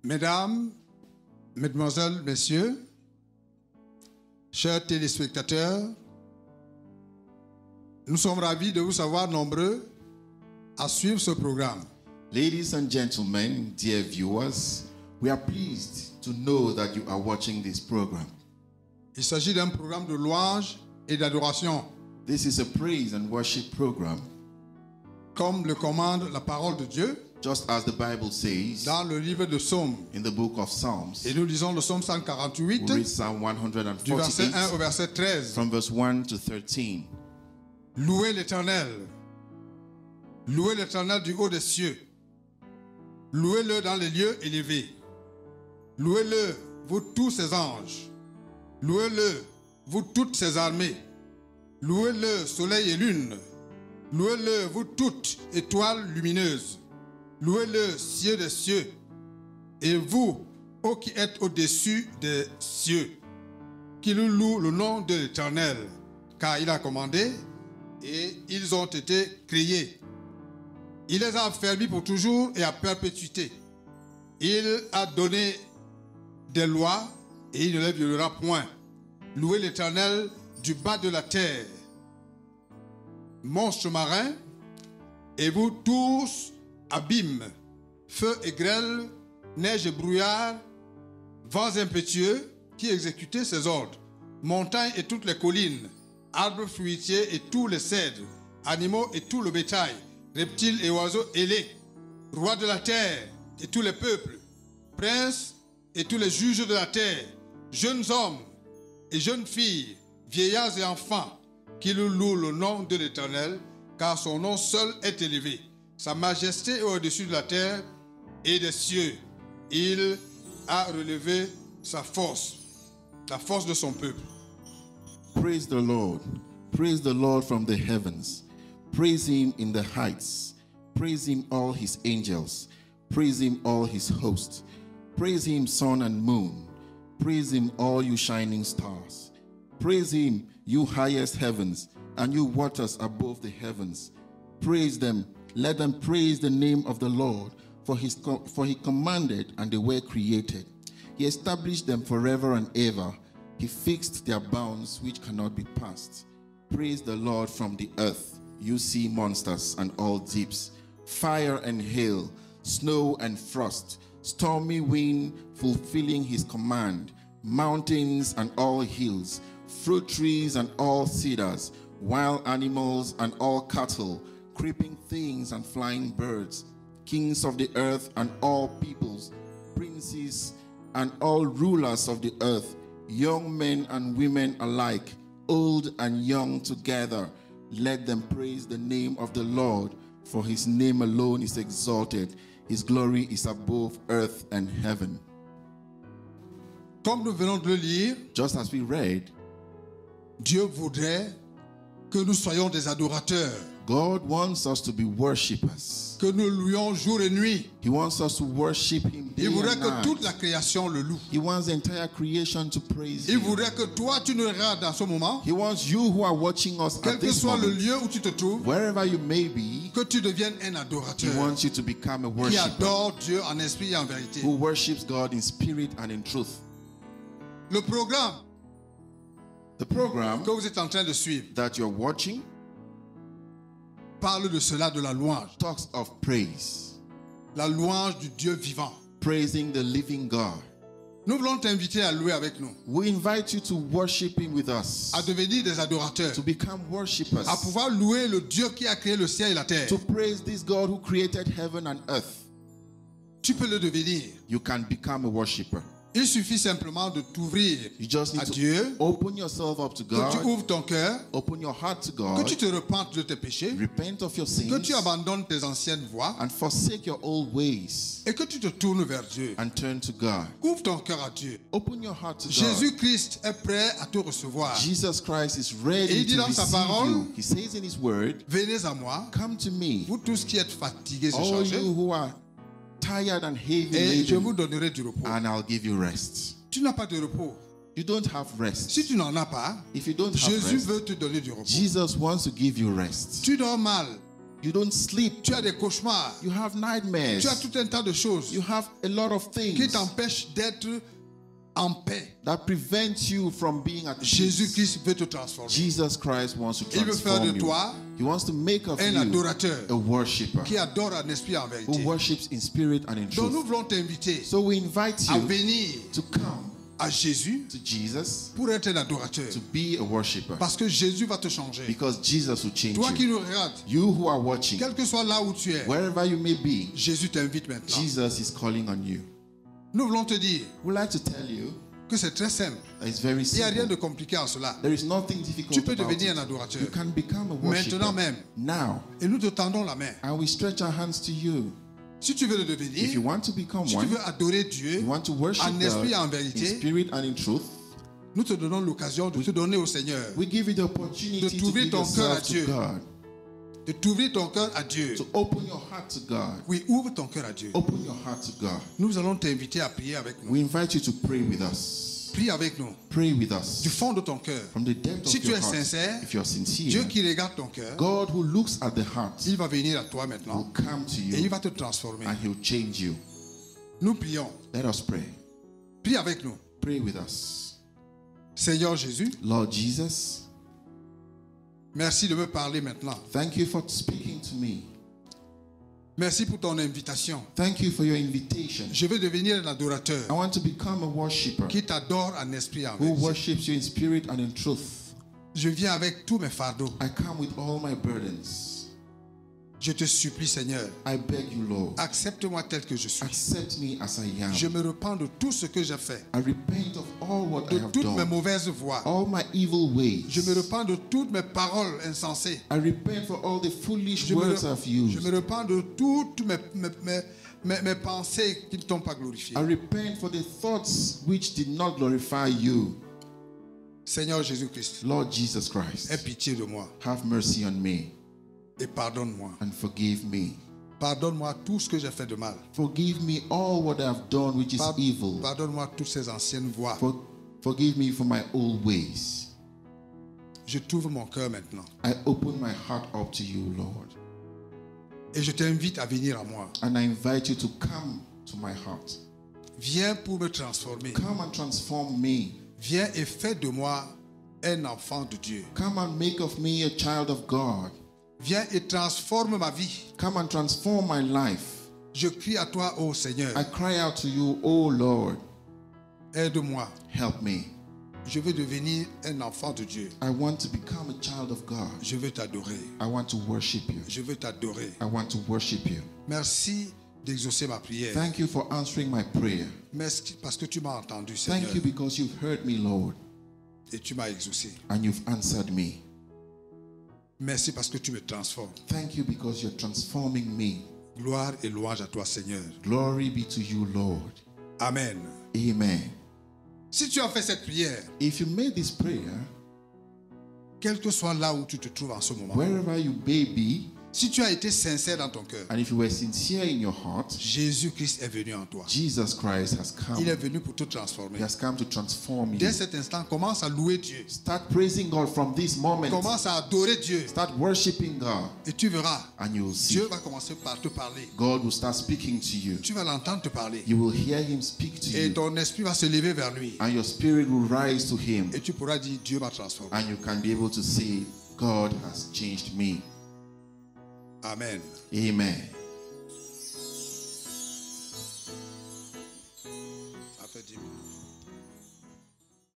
Mesdames, Mesdemoiselles, Messieurs, chers téléspectateurs, nous sommes ravis de vous savoir nombreux à suivre ce programme. Ladies and gentlemen, dear viewers, we are pleased to know that you are watching this program. Il s'agit d'un programme de louange et d'adoration, This is a praise and worship program, comme le commande la parole de Dieu just as the Bible says dans le livre de Psaumes. in the book of Psalms. Et nous lisons le Psaume 148, We read Psalm du verset 1 au 148 verset 13. from verse 1 to 13. Louez l'Éternel. Louez l'Éternel du haut des cieux. Louez-le dans les lieux élevés. Louez-le, vous tous ses anges. Louez-le, vous toutes ses armées. Louez-le, soleil et lune. Louez-le, vous toutes étoiles lumineuses. Louez-le, cieux des cieux. Et vous, ô qui êtes au-dessus des cieux, qu'il loue le nom de l'Éternel, car il a commandé et ils ont été créés. Il les a affermis pour toujours et à perpétuité. Il a donné des lois et il ne les violera point. Louez l'Éternel du bas de la terre. Monstres marins, et vous tous, abîmes, feu et grêle, neige et brouillard, vents impétueux qui exécutaient ses ordres, montagnes et toutes les collines, arbres fruitiers et tous les cèdres, animaux et tout le bétail, reptiles et oiseaux ailés, rois de la terre et tous les peuples, princes et tous les juges de la terre, jeunes hommes et jeunes filles, vieillards et enfants, qu'ils louent le nom de l'Éternel, car son nom seul est élevé. Sa majesté est au-dessus de la terre et des cieux. Il a relevé sa force, la force de son peuple. Praise the Lord. Praise the Lord from the heavens. Praise him in the heights. Praise him, all his angels. Praise him, all his hosts. Praise him, sun and moon. Praise him, all you shining stars. Praise him, you highest heavens, and you waters above the heavens. Praise them. Let them praise the name of the Lord, for he commanded, and they were created. He established them forever and ever. He fixed their bounds which cannot be passed. Praise the Lord from the earth, you sea monsters and all deeps, fire and hail, snow and frost, stormy wind fulfilling his command, mountains and all hills, fruit trees and all cedars, wild animals and all cattle, creeping things and flying birds, kings of the earth and all peoples, princes and all rulers of the earth, young men and women alike, old and young together. Let them praise the name of the Lord, for his name alone is exalted. His glory is above earth and heaven. Comme nous venons de le lire, Just as we read, Dieu voudrait que nous soyons des adorateurs, God wants us to be worshippers. que nous louions jour et nuit. He wants us to worship him day Il voudrait and que toute night. la création le loue. He wants the entire creation to praise Il him. voudrait que toi, tu nous regardes dans ce moment, He wants you who are watching us quel at que this soit le moment, lieu où tu te trouves, wherever you may be, que tu deviennes un he adorateur wants you to become a qui worshiper adore Dieu en esprit et en vérité. who worships God in spirit and in truth. Le programme The program que vous êtes en train de suivre that you're watching parle de cela, de la louange. talks of praise, La louange du Dieu vivant. praising the living God. Nous voulons t'inviter à louer avec nous, We invite you to worship him with us, à devenir des adorateurs, to become worshippers, à pouvoir louer le Dieu qui a créé le ciel et la terre. to praise this God who created heaven and earth. Tu peux le devenir. You can become a worshiper. Il suffit simplement de t'ouvrir You just need à to Dieu, open yourself up to que tu God, ouvres ton cœur, open your heart to que God, tu te repentes de tes péchés, repent of your que tu sins, abandonnes tes anciennes voies and forsake your old ways et que tu te tournes vers Dieu. and turn to God. Ouvre ton cœur à Dieu. Open your heart to God. Jésus-Christ est prêt à te recevoir. Jesus Christ is Et ready il dit to dans sa receive parole, you. He says in his word, Venez à moi, come to me, vous tous qui êtes fatigués et all chargés, you who are tired and heavy et je vous laden, donnerai du repos. and I'll give you rest. Tu n'as pas de repos. You don't have rest. Si tu n'en as pas, If you don't have Jésus rest, veut te donner du repos. Jesus wants to give you rest. Tu dors mal. You don't sleep. Tu as des cauchemars. You have nightmares. Tu as tout un tas de choses You have a lot of qui things t'empêchent d'être en paix. that prevent you from being at peace. Jésus-Christ veut te transformer. Jesus Christ wants to Il veut faire transform de you. toi He wants to make of un you adorateur a worshipper qui adore en esprit et en who vérité. worships in spirit and in Donc nous truth. voulons t'inviter So we invite à you venir to come à Jésus to Jesus pour être un adorateur. to be a worshipper, Parce que Jésus va te changer. because Jesus will change Toi qui you. nous regardes, You who are watching, quel que soit là où tu es, wherever you may be, Jésus t'invite maintenant. Jesus is calling on you. Nous voulons te dire We'd like to tell you que c'est très simple. that it's very Il n'y a rien de simple. compliqué en cela. There is nothing difficult Tu peux about devenir it. un adorateur. You can become a Maintenant worshipper même. now, Et nous te tendons la main. and we stretch our hands to you. Si tu veux le If you devenir, want to become si tu one, veux adorer Dieu, you want to worship en esprit et en God in vérité, spirit and in truth, nous te donnons l'occasion de te donner au Seigneur, we give you the opportunity de to t'ouvrir give ton cœur à yourself to Dieu. God, de t'ouvrir ton cœur à Dieu. to open your heart to God. Oui, ouvre ton cœur à Dieu. Open your heart to God. Nous allons t'inviter à prier avec nous. We invite you to pray with us. Prie avec nous, Pray with us du fond de ton cœur. from the depth Si of tu your es heart. sincère, If you're Dieu sincere, qui regarde ton cœur, God who looks at the heart il va venir à toi will maintenant come to et il you va te transformer. and he'll change you. Nous prions. Let us pray. Prie avec nous. Pray with us. Seigneur Jésus, Lord Jesus, merci de me parler maintenant. thank you for speaking to me. Merci pour ton invitation. Thank you for your invitation. Je veux devenir un adorateur I want to become a worshipper qui t'adore en esprit et en who vérité. worships you in spirit and in truth. Je viens avec tous mes fardeaux. I come with all my burdens. Je te supplie, Seigneur, I beg you, Lord, accepte-moi tel que je suis. accept me as I am. Je me repens de tout ce que j'ai fait, I repent of all what I de have toutes mes done, mauvaises voies. all my evil ways. Je me repens de toutes mes paroles insensées. I repent for all the foolish Je me, words I've je used. me repens de toutes mes pensées qui ne t'ont pas glorifié. I repent for the thoughts which did not glorify you. Seigneur Jésus-Christ, Lord Jesus aie Christ, pitié de moi have mercy on me et pardonne-moi. and forgive me. Pardonne-moi tout ce que j'ai fait de mal. Forgive me all what I've done which is evil. Pardonne-moi toutes ces anciennes voies. Forgive me for my old ways. Je t'ouvre mon cœur maintenant I open my heart up to you, Lord. et je t'invite à venir à moi. And I invite you to come to my heart. Viens pour me transformer. Come and transform me. Viens et fais de moi un enfant de Dieu. Come and make of me a child of God. Viens et transforme ma vie. Come and transform my life. Je crie à toi, ô Seigneur, I cry out to you, oh Lord, aide-moi. help me. Je veux devenir un enfant de Dieu. I want to become a child of God. Je veux t'adorer. I want to worship you. Je veux t'adorer. I want to worship you. Merci d'exaucer ma prière. Thank you for answering my prayer. Merci parce que tu m'as entendu, Seigneur, Thank you because you've heard me, Lord, et tu m'as exaucé. and you've answered me. Merci parce que tu me transformes. Thank you because you're transforming me. Gloire et louange à toi, Seigneur. Glory be to you, Lord. Amen. Amen. Si tu as fait cette prière, If you made this prayer, quel que soit là où tu te trouves en ce moment, wherever you may be, si tu as été sincère dans ton cœur, and if you were sincere in your heart, Jésus-Christ est venu en toi. Jesus Christ has come. Il est venu pour te transformer. He has come to transform you. Dès cet instant, commence à louer Dieu. Start praising God from this moment. Commence à adorer Dieu. Start worshiping God, Et tu verras, and you will see Dieu va commencer par te parler. God will start speaking to you. Tu vas l'entendre te parler. You will hear Him speak to Et you, ton esprit va se lever vers lui. and your spirit will rise to Him, Et tu pourras dire, Dieu m'a transformé. and you can be able to say, God has changed me. Amen. Amen. Ça fait 10 minutes.